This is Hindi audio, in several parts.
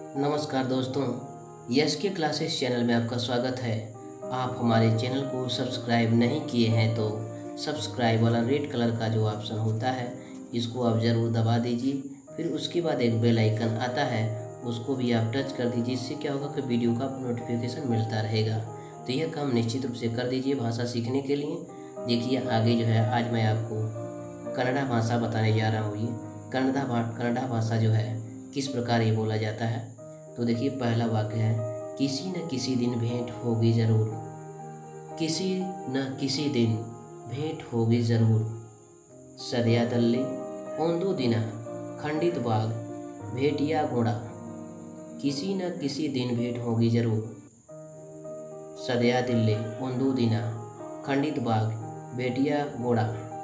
नमस्कार दोस्तों, यस के क्लासेस चैनल में आपका स्वागत है। आप हमारे चैनल को सब्सक्राइब नहीं किए हैं तो सब्सक्राइब वाला रेड कलर का जो ऑप्शन होता है इसको आप ज़रूर दबा दीजिए। फिर उसके बाद एक बेल आइकन आता है, उसको भी आप टच कर दीजिए। इससे क्या होगा कि वीडियो का नोटिफिकेशन मिलता रहेगा। तो यह काम निश्चित रूप से कर दीजिए भाषा सीखने के लिए। देखिए आगे जो है, आज मैं आपको कन्नड़ा भाषा बताने जा रहा हूँ। ये कन्नड़ा भाषा जो है किस प्रकार ये बोला जाता है। तो देखिए पहला वाक्य है, किसी न किसी दिन भेंट होगी ज़रूर। किसी न किसी दिन भेंट होगी ज़रूर। सदयादल्ले ओंदू दिना खंडित बाग भेटिया घोड़ा। किसी न किसी दिन भेंट होगी ज़रूर। सदयादिल्ले ओंदू दिना खंडित बाग भेटिया घोड़ा।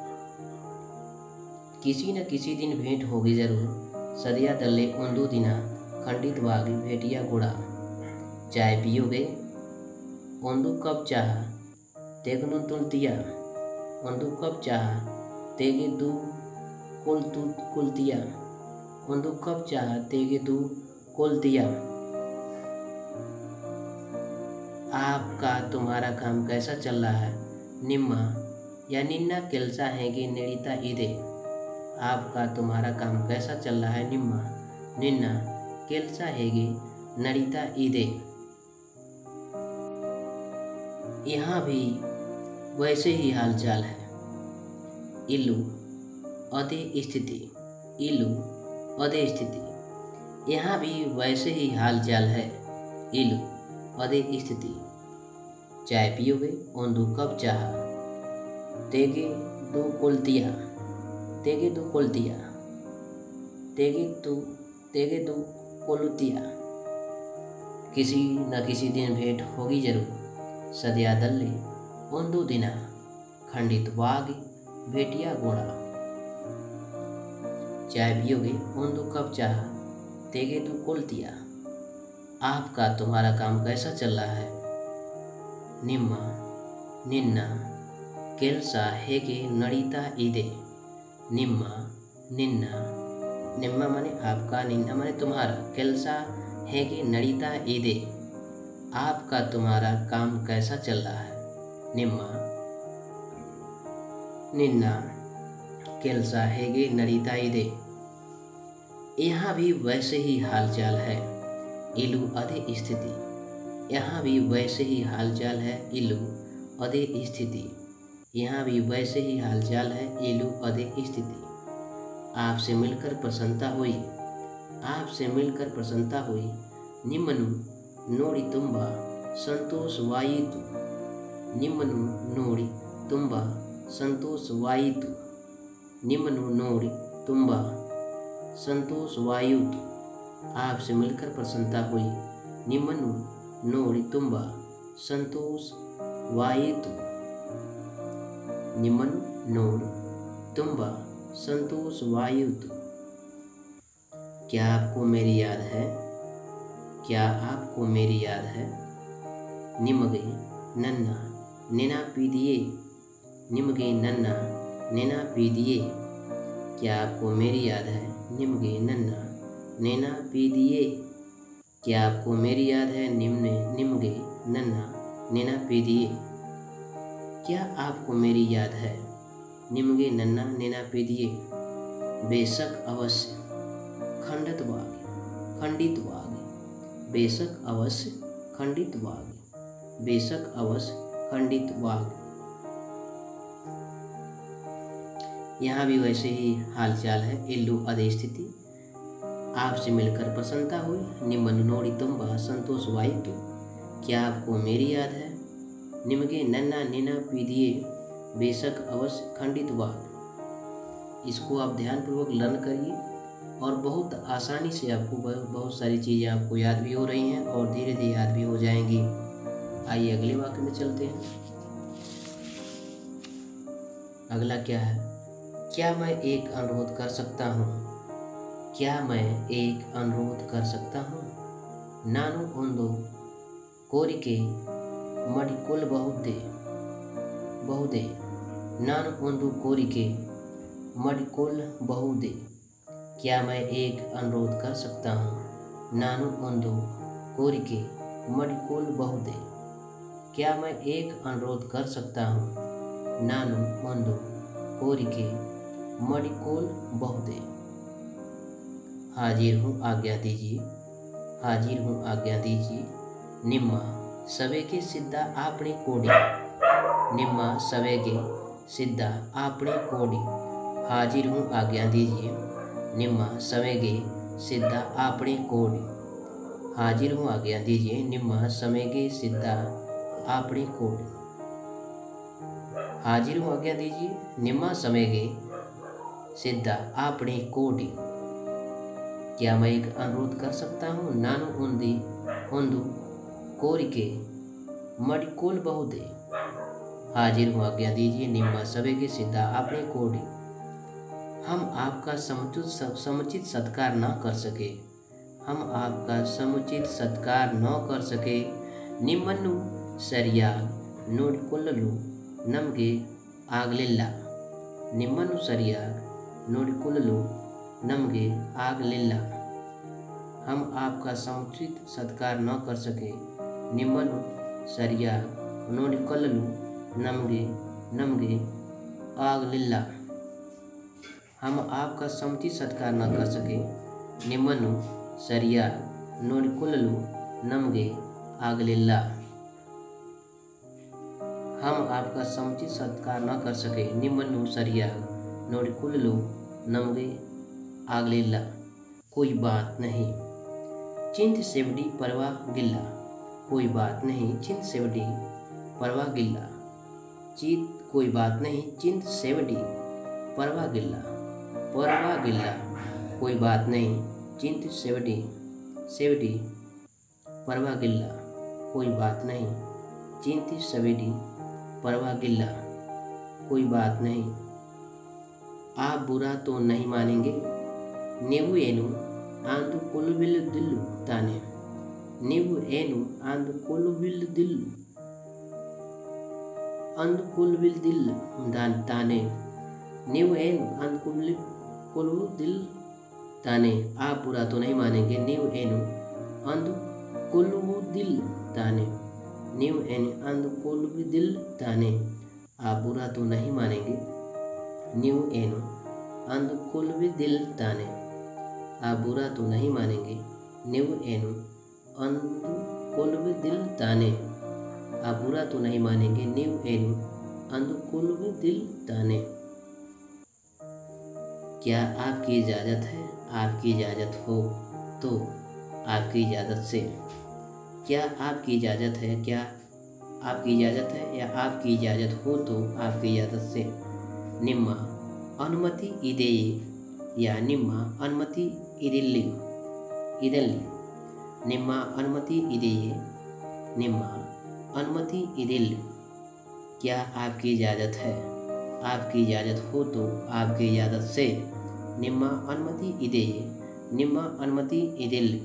किसी न किसी दिन भेंट होगी ज़रूर। सदयादल्ले ओंदू दिना खंडित बाग भेटिया घोड़ा। चाय पियोगे? ओंदू कप चाह तेगनु तुलतिया। ओंदू कप चाह तेगे दू कुलतिया। ओंदू कप चाह तेगे दू कुलतिया। आपका तुम्हारा काम कैसा चल रहा है? निम्मा या निन्ना केल्सा हैगे नेड़िता इदे। आपका तुम्हारा काम कैसा चल रहा है? निम्मा निन्ना केल्सा हेगे नड़िता इदे। यहाँ भी वैसे ही हालचाल है। इल्लू अदे स्थिति। इल्लू अदे स्थिति। यहाँ भी वैसे ही हालचाल है। इल्लू अदे स्थिति। चाय पियोगे? ओंदू कप चाह तेगे दो कुलतिया। तेगे दो कुलतिया। तेगे दो कोलुतिया। किसी न किसी दिन भेंट होगी जरूर। सदयादल्ले ओंदू दिना खंडित वाग भेटिया घोड़ा। चाय पियोगे? ओंदू कप चाह तेगे दू कोलतिया। आपका तुम्हारा काम कैसा चल रहा है? निम्मा निन्ना केल्सा हेगे नड़िता इदे। निम्मा निन्ना। निम्मा माने आपका, निन्ना माने तुम्हारा, केल्सा हेगे नड़िता इदे। आपका तुम्हारा काम कैसा चल रहा है? निम्मा निन्ना केल्सा हेगे नड़िता इदे। यहाँ भी वैसे ही हालचाल है। इलू अदे स्थिति। यहाँ भी वैसे ही हालचाल है। इलू अदे स्थिति। यहाँ भी वैसे ही हालचाल है। इलू अदे स्थिति। आपसे मिलकर प्रसन्नता हुई। आपसे मिलकर प्रसन्नता हुई। निम्मनु नोड़ी तुम्बा संतोषवायितु। निम्मनु नोड़ी तुम्बा संतोषवायितु। निम्मनु नोड़ी तुम्बा संतोषवायुतु। आपसे मिलकर प्रसन्नता हुई। निम्मनु नोड़ी तुम्बा संतोषवायितु। निम्मनु नोड़ी तुम्बा संतोषवायुतु। क्या आपको मेरी याद है? क्या आपको मेरी याद है? निमगे नन्ना नेना पीदिए। निमगे नन्ना नेना पीदिए। क्या आपको मेरी याद है? निमगे नन्ना नेना पीदिए। क्या आपको मेरी याद है? निमगे नन्ना नेना पीदिए। क्या आपको मेरी याद है? निमगे नन्ना नेना पीदिए। बेशक अवश्य खंडित वाग। बेशक अवश्य खंडित वाग। बेशक अवश्य खंडित वाग। यहाँ भी वैसे ही हालचाल है। इल्लू अदे स्थिति। आपसे मिलकर प्रसन्नता हुई। निम्मनु नोड़ी तुम्बा संतोषवायितु। क्या आपको मेरी याद है? निमगे नन्ना नेना पीदिए। बेशक अवश्य खंडित वाग। इसको आप ध्यानपूर्वक लर्न करिए और बहुत आसानी से आपको बहुत सारी चीज़ें आपको याद भी हो रही हैं और धीरे धीरे याद भी हो जाएंगी। आइए अगले वाक्य में चलते हैं। अगला क्या है? क्या मैं एक अनुरोध कर सकता हूँ? क्या मैं एक अनुरोध कर सकता हूँ? नानु ओंदो कोरिके मडिकोल बहुदे। नानु ओंदू कोरिके मडिकोल बहुदे। क्या मैं एक अनुरोध कर सकता हूँ? नानु ओंदु कोरिके मडिकोल बहुदे। क्या मैं एक अनुरोध कर सकता हूँ? नानु ओंदु कोरिके मडिकोल बहुदे। हाजिर हूँ आज्ञा दीजिए, हाजिर हूँ आज्ञा दीजिए। निम्मा सवेगे सिद्धा आपणे कोडी, निम्मा सवेगे सिद्धा आपणे कोडी। हाजिर हूँ आज्ञा दीजिए, निम्मा सवेगे सिद्धा आपणे कोडी। हाजिर हूँ आज्ञा दीजिए, निम्मा सवेगे सिद्धा आपणे कोडी। हाजिर हूँ आज्ञा दीजिए, निम्मा सवेगे सिद्धा आपणे कोडी। क्या मैं एक अनुरोध कर सकता हूँ? नानु ओंदु कोरिके मडिकोल बहुदे। हाजिर हूँ आज्ञा दीजिए, निम्मा सवेगे सिद्धा आपणे कोडी। हम आपका समुचित सत्कार न कर सके, हम आपका समुचित सत्कार न कर सके। निम्मनु सरियाग नोडिकोल्लु नमगे आगलिल्ला, निम्मनु सरियाग नोडिकोल्लु नमगे आगलिल्ला। हम आपका समुचित सत्कार न कर सके। निम्मनु सरियाग नोडिकोल्लु नमगे आगलिल्ला। हम आपका समुचित सत्कार न कर सके। निम्मनु सरियाग नोडिकोल्लु नमगे आगलिल्ला। हम आपका समुचित सत्कार न कर सके। निम्मनु सरियाग नोडिकोल्लु नमगे आगलिल्ला। कोई बात नहीं, चिंत सेवडी परवाह गिल्ला। कोई बात नहीं, चिंत सेवडी परवाह गिल्ला। कोई बात नहीं, चिंत सेवडी परवाह गिल्ला, परवाह गिल्ला। कोई बात नहीं, चिंत सेवडी परवाह गिल्ला। कोई बात नहीं, चिंत सेवडी परवाह गिल्ला। कोई बात नहीं। आप बुरा तो नहीं मानेंगे? नेवु एनु आंदु कोलुविल दिल्लु ताने, नेवु एनु आंदु कोलुविल दिल्लु ताने, नेवु एनु आंदु कोलु दिल ताने। आप बुरा तो नहीं मानेंगे? नेवु एनु आंदु कोलु दिल ताने, नेवु एनु आंदु कोलु दिल ताने। आप बुरा तो नहीं मानेंगे? नेवु एनु आंदु कोलु दिल ताने। आप बुरा तो नहीं मानेंगे? नेवु एनु आंदु कोलु दिल ताने। आप बुरा तो नहीं मानेंगे? नेवु एनु आंदु कोलु दिल ताने। क्या आपकी इजाज़त है? आपकी इजाज़त हो तो आपकी इजाज़त से। क्या आपकी इजाज़त है? क्या आपकी इजाज़त है या आपकी इजाज़त हो तो आपकी इजाज़त से। निम्मा अनुमति इदेये या निम्मा अनुमति इदिल्ली, निम्मा अनुमति इदेये, निम्मा अनुमति इदिल्ली। क्या आपकी इजाज़त है? आपकी इजाज़त हो तो आपकी इजाज़त से। निम्मा अनुमति इदेये, निम्मा अनुमति इदिल्ली।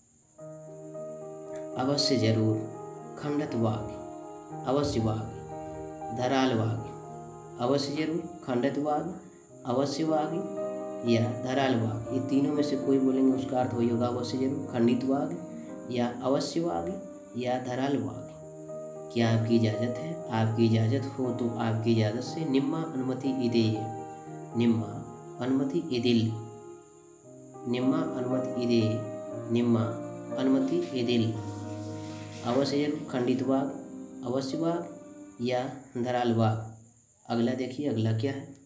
अवश्य जरूर खंडतवागी, अवश्यवागी धरालवागी। अवश्य जरूर खंडतवागी, अवश्यवागी या धरालवागी, ये तीनों में से कोई बोलेंगे उसका अर्थ वही होगा अवश्य जरूर, खंडितवागी या अवश्यवागी या धरालवागी। क्या आपकी इजाज़त है? आपकी इजाज़त हो तो आपकी इजाज़त से। निम्मा अनुमति इदेये, निम्मा अनुमति इदिल, निम्मा अनुमति इदेये, निम्मा अनुमति इदिल। अवश्य जरूर खंडितवाग, अवश्यवाग या धरालवाग। अगला देखिए, अगला क्या है?